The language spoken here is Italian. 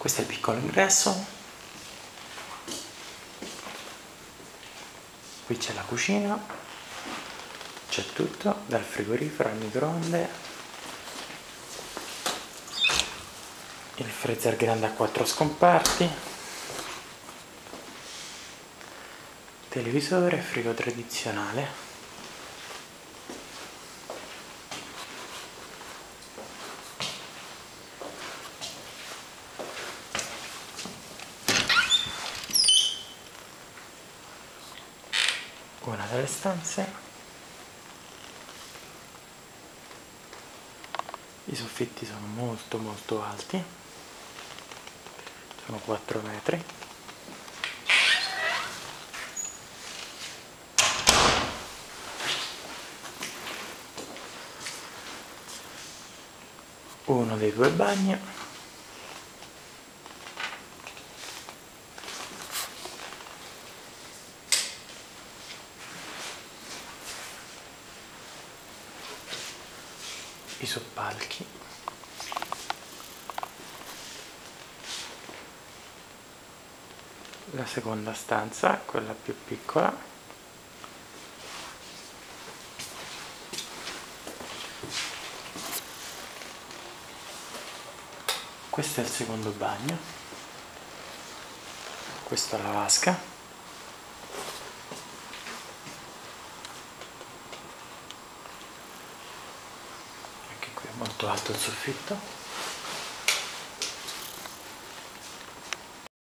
Questo è il piccolo ingresso. Qui c'è la cucina, c'è tutto, dal frigorifero al microonde, il freezer grande a 4 scomparti, televisore, frigo tradizionale. Una delle stanze. I soffitti sono molto alti, sono 4 metri. Uno dei 2 bagni. I soppalchi. La seconda stanza, quella più piccola. Questo è il secondo bagno. Questa è la vasca. Anche qui è molto alto il soffitto.